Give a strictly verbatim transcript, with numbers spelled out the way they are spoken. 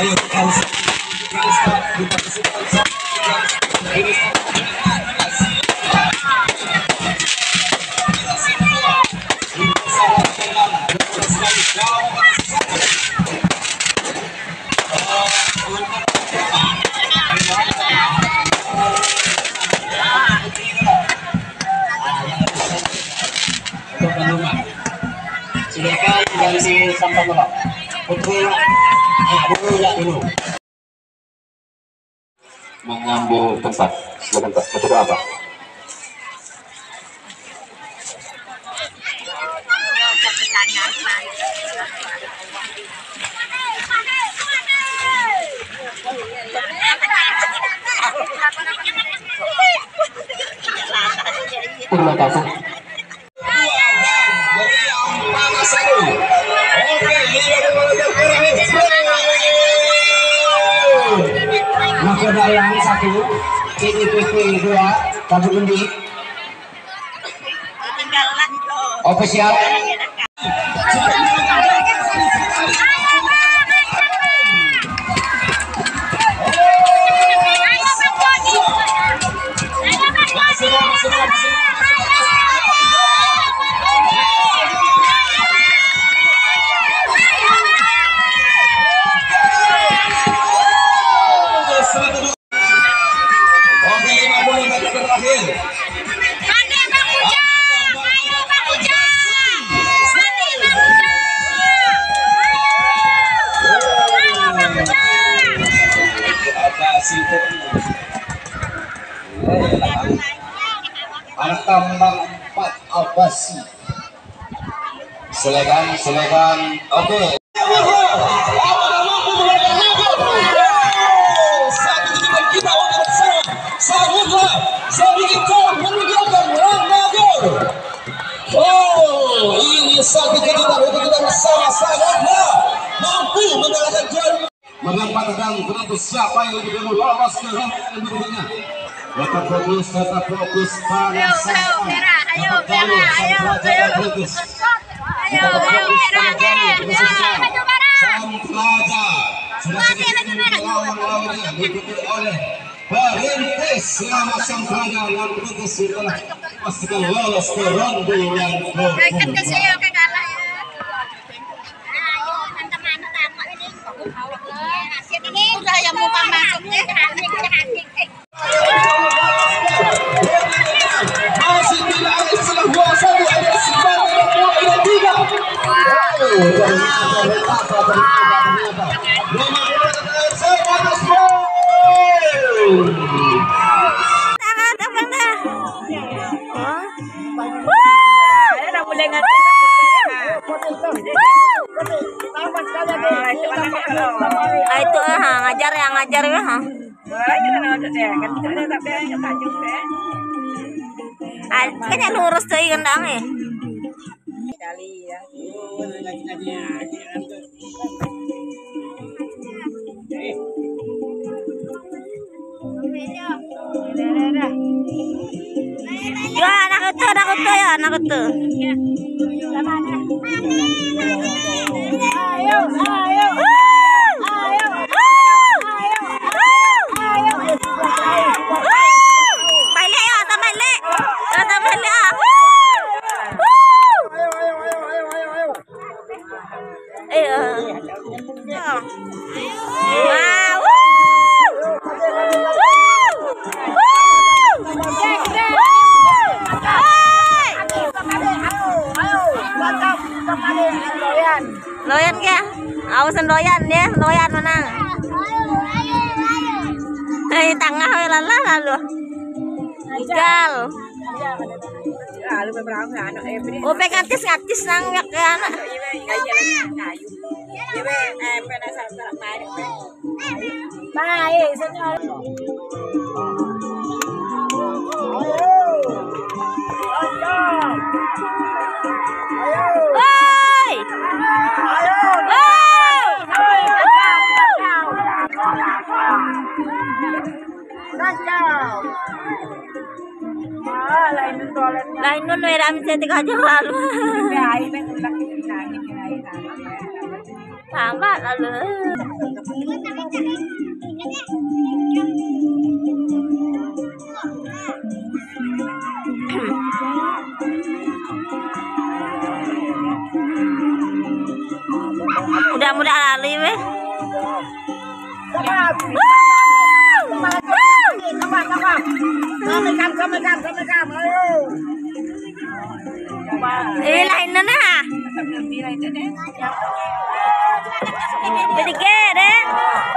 Ayo Elsa, Elsa, kita kesempatan ini. Silakan dari sampah bola. Putri bola dulu. Mengambil tempat. Silakan Pak. Betul apa? Terima kasih. Nakoda yang satu, K D P P dua, Tabu Undi. Official. Anak tambang empat Abasi. Silakan, silakan. Oke. Satu tujuan kita untuk bersama. Sambutlah, sambil kau meninggalkan Ramadan. Oh, ini satu kejutan untuk kita bersama. Sangatlah mampu mengalahkan juara. Menempatkan penentu siapa yang lebih dulu lolos ke round berikutnya. Tetap fokus, tetap fokus pada sang ayo Vera, ayo Vera, fokus. Ayo Vera, sang pelajar sudah sedikit melawan-lawannya diikuti oleh perintis selama sang pelajar yang perintis telah pastikan lolos ke ronde yang berikutnya. Udah yang mau masuk deh, masih tidak ada istilah dua satu ada sembilan dua ada tiga. Udah mulai ngerti. Ah itu ah ngajar ya ngajar ya ha. Ah kayaknya lurus tuh gendang ya. Kali ya. Ya anak itu anak itu ya anak itu. Ayo ayo. Loyan kya? Awasan loyan ya, loyan menang. Hei tengah lala lalu. Igal. Oh pengatis ngatis nang yak anak. Baik, senyor. Lain nun may rami sa tiga jual. Tama lalu. Mudah-mudah lali weh. Eh lain nana. Bertiga deh.